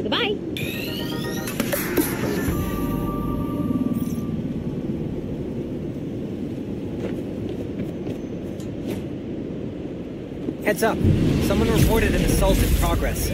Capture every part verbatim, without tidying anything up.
Goodbye. Heads up. Someone reported an assault in progress.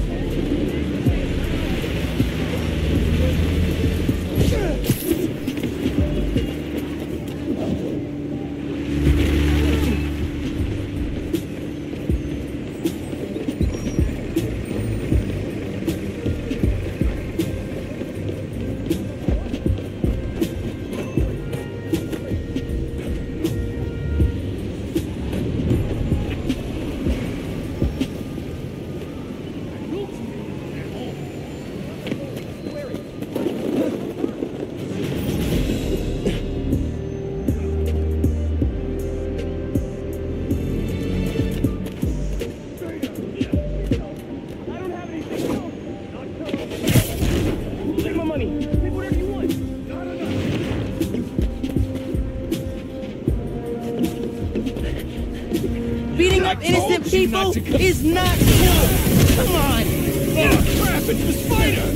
Beating up innocent people is not cool! Come on! Oh, crap! It's the spider!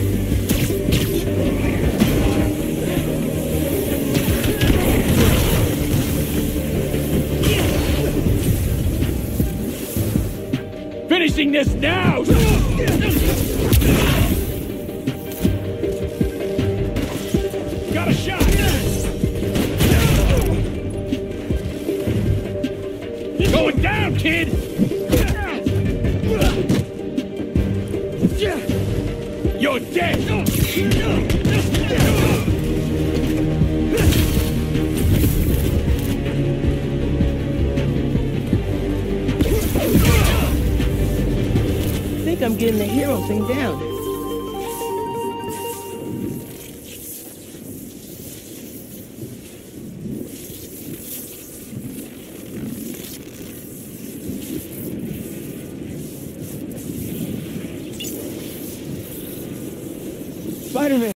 Finishing this now! Got a shot! Going down, kid! You're dead! I think I'm getting the hero thing down. Spider-Man!